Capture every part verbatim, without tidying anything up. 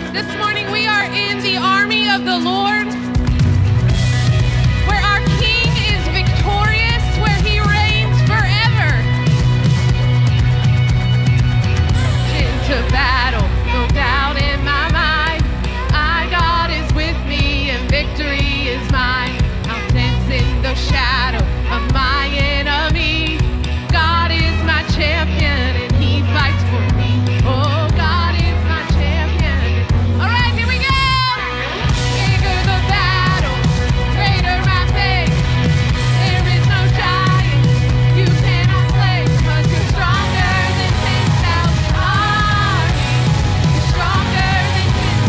This morning we are in the army of the Lord, where our King is victorious, where he reigns forever. Into battle, no doubt in my mind. Our God is with me and victory is mine. I'll dance in the shadow of my enemy. God is my champion and he fights for me. Oh, God is my champion. All right, here we go. Bigger the battle, greater my faith. There is no giant you cannot slay, 'cause you're stronger than ten thousand armies. You're stronger than ten.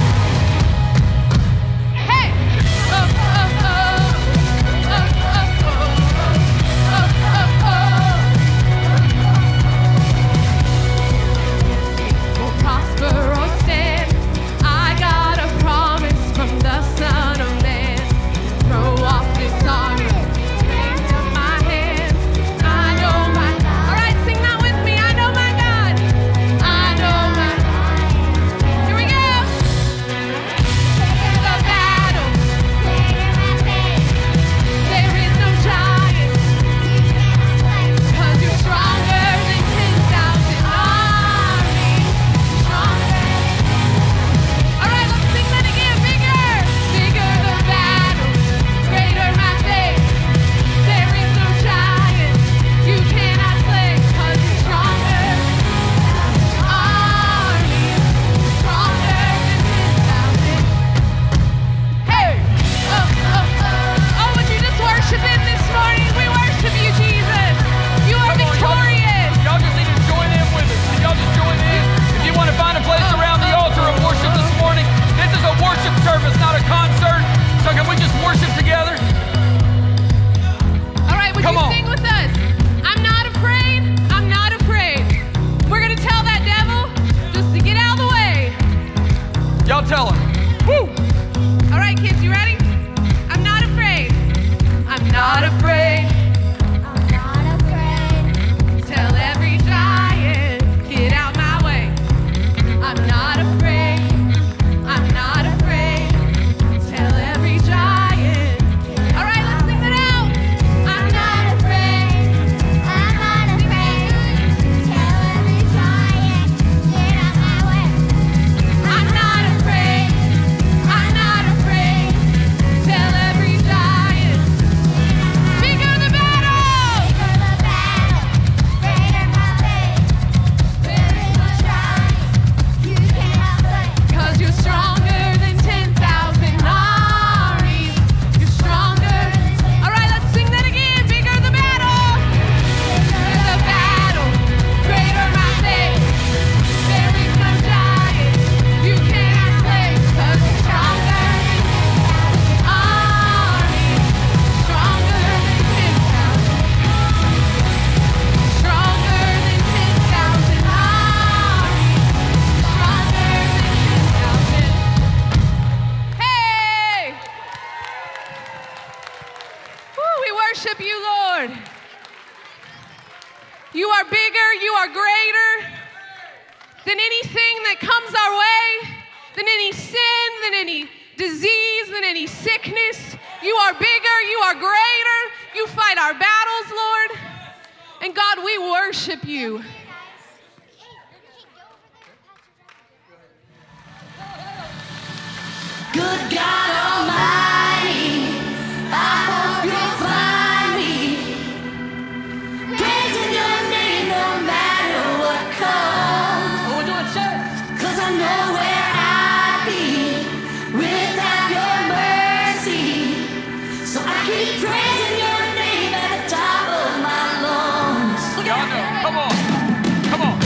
Hey! Oh, oh, oh. Oh, oh, oh. Oh, oh, oh. Will prosper or stand. I got a promise from the Son of Man. Throw off this armor, raise up my hands. I know my God. All right, sing that with me. I know my God. I know my God. Here we go. The battle. There is no giant. 'Cause you're stronger than ten thousand armies. Stronger. All right, let's sing that again. Bigger. Bigger the battle, greater my faith. There is no giant you cannot slay, 'cause you're stronger than armies. Stronger than ten thousand. Hey! Oh, oh, oh. Oh, would you just worship him this morning? We worship you, Jesus. You are Come on, y'all. victorious. Y'all just need to join in with us. Can y'all just join in? If you want to find a place around the altar of worship this morning, this is a worship service, not a concert. So can we just worship together? All right, would Come you on. sing with us? I'm not afraid. I'm not afraid. We're going to tell that devil just to get out of the way. Y'all tell him. Woo! All right, kids, you ready? I'm not afraid. I'm not afraid. I'm not afraid. Tell every giant, get out my way. I'm not afraid. I'm not afraid. Tell every giant. All right, let's sing that out. I'm not afraid. I'm not afraid. Tell every giant, get out my way. I'm not afraid. I'm not afraid. Tell every giant. Bigger the battle. Bigger the battle, greater my faith. There is no giant you cannot slay. 'Cause you're stronger than ten thousand armies. You're stronger. All right, let's sing that again. Bigger the battle. Bigger the battle. Greater my faith. There is no giant you cannot slay. 'Cause you're stronger than ten thousand armies. Stronger than ten thousand. Stronger than ten thousand armies. Stronger than ten thousand. Hey! Woo, we worship you, Lord. You are bigger, you are greater than anything that comes our way, than any sin, than any disease, than any sickness. You are bigger, you are greater. You fight our battles, Lord. And God, we worship you. Good God Almighty, I hope you'll find me praising your name no matter what comes. Oh, we're doing church. 'Cause I know where I'd be without your mercy. So I keep praising your name at the top of my lungs. Y'all know. Come on. Come on.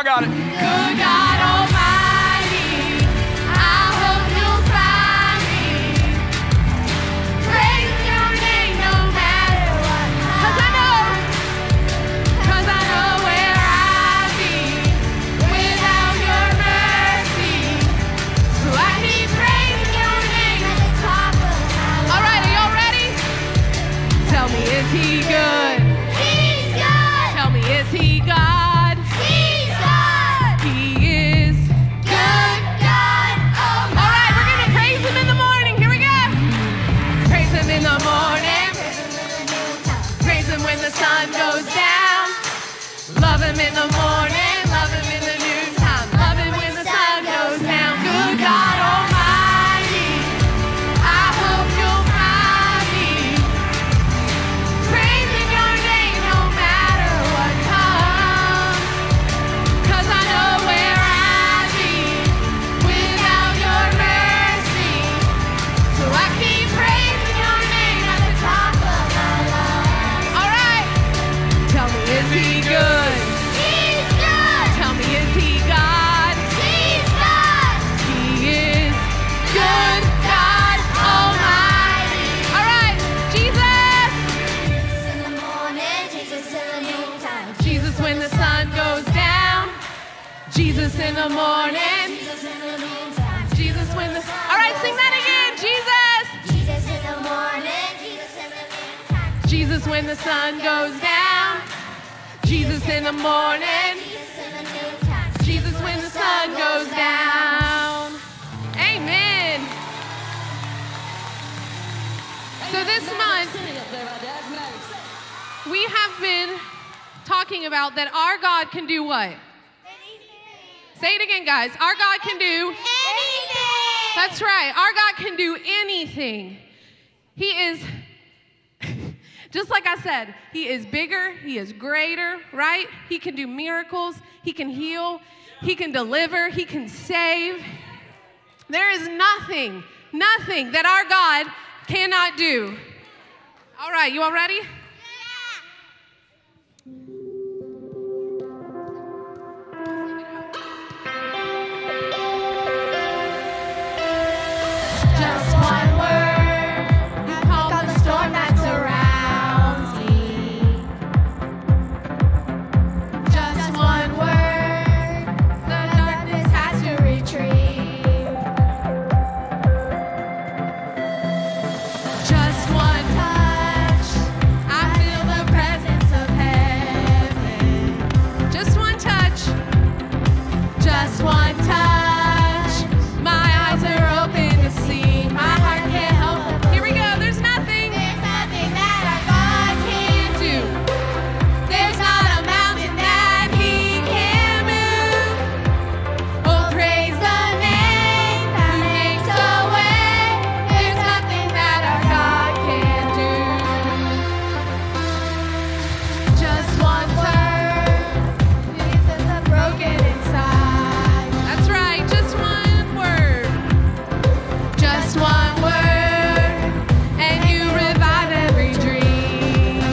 Y'all got it. Good God Almighty, I hope you'll find me. Praise your name no matter what. 'Cause I know, 'cause I know where I'd be without your mercy. So I keep praising your name at the top of my lungs. All right, are y'all ready? Tell me, is he good? He's good. Tell me, is he God? He's good. He is good. God Almighty. All right, we're going to praise him in the morning. Here we go. Praise him in the morning. Praise him when the sun goes down. Love him in the morning. Love him in the noontime. Love him when the sun goes down. Good God Almighty, I hope you'll find me. Praising your name no matter what comes. 'Cause I know where I'd be without your mercy. So I keep praising your name at the top of my lungs. All right. Tell me, is he good? He's good. Tell me, is he God? He's good. He is good God Almighty. All right, Jesus. Jesus in the morning, Jesus in the noontime. Jesus when the sun goes down. Jesus in the morning. Jesus in the noontime. Jesus when the... All right, sing that again. Jesus. Jesus in the morning, Jesus in the noontime. Jesus when the sun goes down. Jesus in the morning. Jesus in the noontime. Jesus when the sun goes down. Amen. So this month, we have been talking about that our God can do what? Say it again, guys. Our God can do... Anything. That's right. Our God can do anything. He is, just like I said, he is bigger, he is greater, right? He can do miracles, he can heal, he can deliver, he can save. There is nothing, nothing that our God cannot do. All right, you all ready? Just one word, you calm the storm that surrounds me. Just one word, the darkness has to retreat. Just one touch, I feel the presence of heaven. Just one touch, just one touch. My eyes are open to see. My heart can't help it. Here we go. There's nothing. There's nothing that our God Can't do. There's not a mountain that he can't move. Oh, praise the name that makes a way. There's nothing that our God can't do. Just one word, Jesus the broken inside. That's right. Just one word. Just one word, and you revive every dream.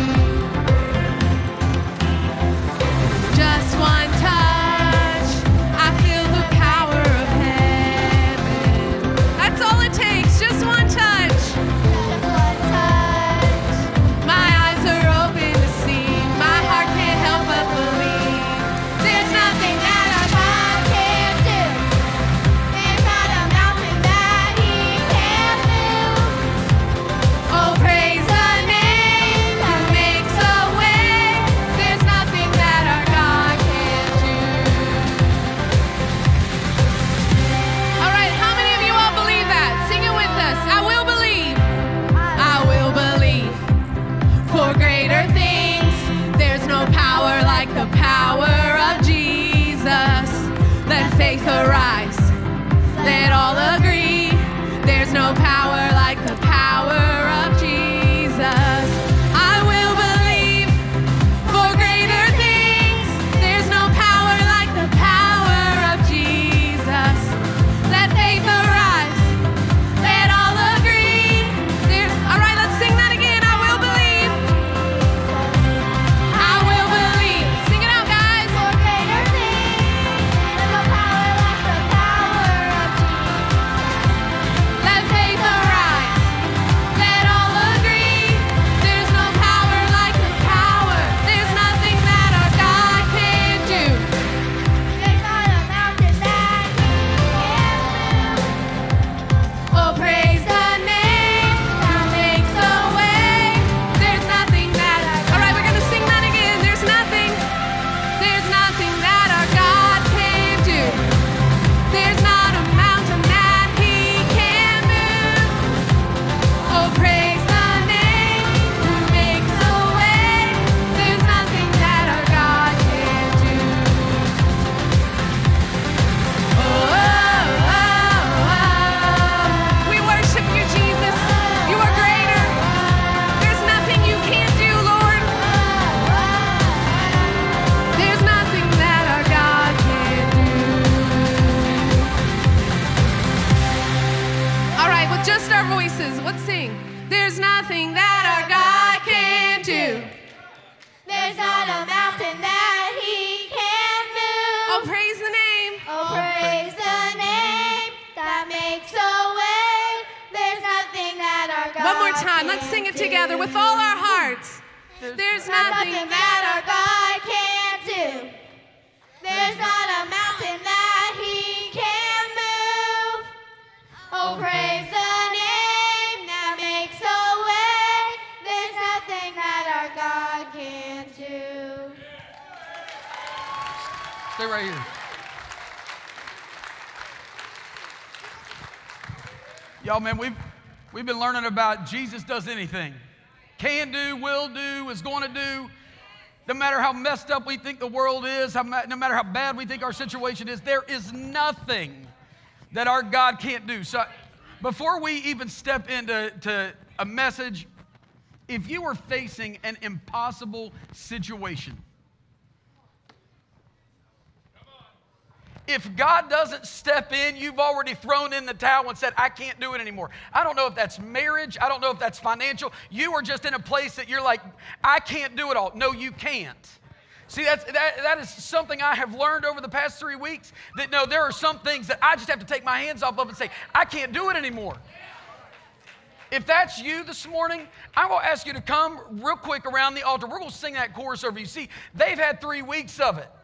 Just one touch, I feel the power of heaven. That's all it takes, just one touch. Just one touch. My eyes are open to see, my heart can't help but believe. There's nothing that our God can't do. There's not a mountain that he can't move. Oh, praise the name who makes a way. There's nothing that our God can't do. All right, how many of you all believe that? Sing it with us. I will believe. I will believe for greater things. There's no power like the power of Jesus. Let faith arise. Let all agree. There's no power like the power of Jesus. I will believe for greater things. There's no power like the power of Jesus. Let faith arise. Let all agree. There's, all right, let's sing that again. I will believe. I will believe. Sing it out, guys. For greater things. God. Let's sing it together with all our hearts. There's nothing that our God can't do. There's not a mountain that he can move. Oh, praise the name that makes a way. There's nothing that our God can't do. Stay right here. Y'all, man, we've, we've been learning about Jesus does anything. Can do, will do, is going to do. No matter how messed up we think the world is, how, no matter how bad we think our situation is, there is nothing that our God can't do. So before we even step into to a message, if you are facing an impossible situation, if God doesn't step in, you've already thrown in the towel and said, I can't do it anymore. I don't know if that's marriage. I don't know if that's financial. You are just in a place that you're like, I can't do it all. No, you can't. See, that's, that, that is something I have learned over the past three weeks, that no, there are some things that I just have to take my hands off of and say, I can't do it anymore. If that's you this morning, I'm going to ask you to come real quick around the altar. We're going to sing that chorus over you. See, they've had three weeks of it.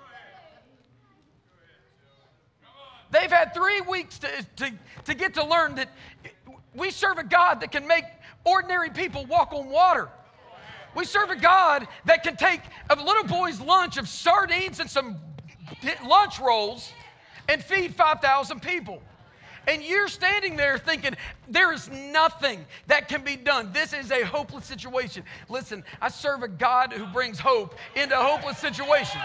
They've had three weeks to, to, to get to learn that we serve a God that can make ordinary people walk on water. We serve a God that can take a little boy's lunch of sardines and some lunch rolls and feed five thousand people. And you're standing there thinking, there is nothing that can be done. This is a hopeless situation. Listen, I serve a God who brings hope into a hopeless situation.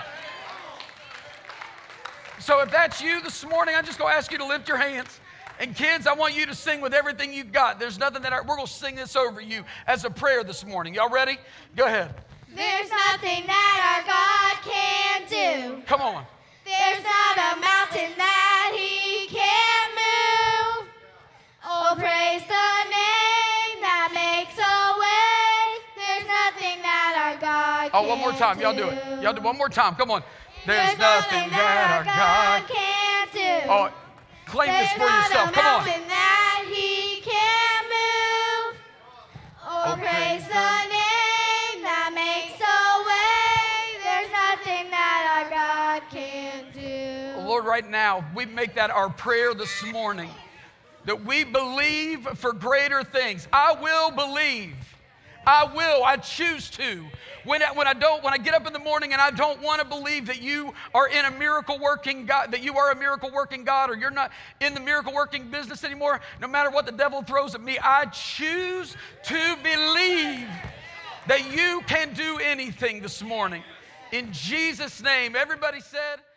So if that's you this morning, I'm just going to ask you to lift your hands. And kids, I want you to sing with everything you've got. There's nothing that I, we're going to sing this over you as a prayer this morning. Y'all ready? Go ahead. There's nothing that our God can't do. Come on. There's not a mountain that he can't move. Oh, praise the name that makes a way. There's nothing that our God can't do. Oh, one more time. Y'all do it. Y'all do one more time. Come on. There's, There's nothing, nothing that our God, God can't do. Oh, claim There's this for yourself. Come on. There's not a mountain that he can't move. Oh, oh praise the name that makes a way. There's nothing that our God can't do. Oh, Lord, right now, we make that our prayer this morning, that we believe for greater things. I will believe. I will. I choose to. When I, when I don't, when I get up in the morning and I don't want to believe that you are in a miracle working God, that you are a miracle working God, or you're not in the miracle working business anymore, no matter what the devil throws at me, I choose to believe that you can do anything this morning. In Jesus' name, everybody said,